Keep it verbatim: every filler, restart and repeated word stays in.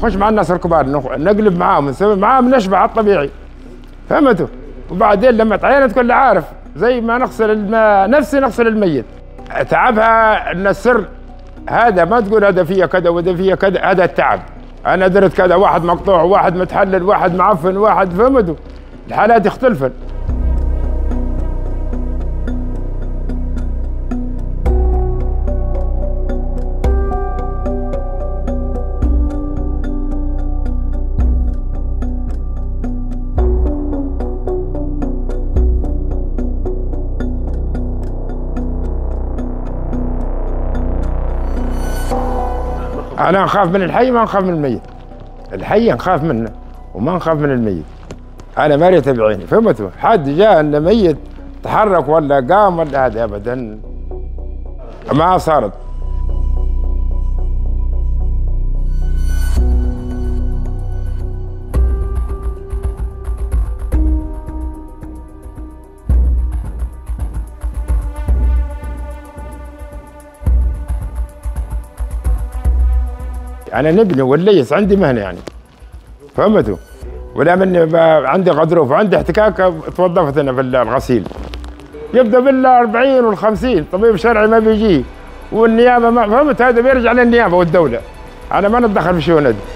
نخش مع الناس الكبار نقلب معاهم نسوي معاهم نشبع على الطبيعي، فهمتوا؟ وبعدين لما تعين تكون عارف زي ما نغسل الماء نفسي نغسل الميت. تعبها ان السر هذا ما تقول هذا فيها كذا وهذا فيها كذا، هذا التعب. انا درت كذا، واحد مقطوع واحد متحلل واحد معفن واحد، فهمتوا؟ الحالات يختلفن. أنا نخاف من الحي ما نخاف من الميت. الحي نخاف منه وما نخاف من الميت. أنا ما ريت بعيني، فهمتوا؟ حد جاء إن ميت تحرك ولا قام ولا هذا أبدا ما صارت. أنا نبني والليس عندي مهنة يعني، فهمتوا؟ ولا مني عندي غضروف وعندي احتكاك توظفت أنا في الغسيل. يبدأ بالأربعين والخمسين طبيب شرعي ما بيجي والنيابة ما، فهمت؟ هذا بيرجع للنيابة والدولة. أنا ما نتدخل في شؤون.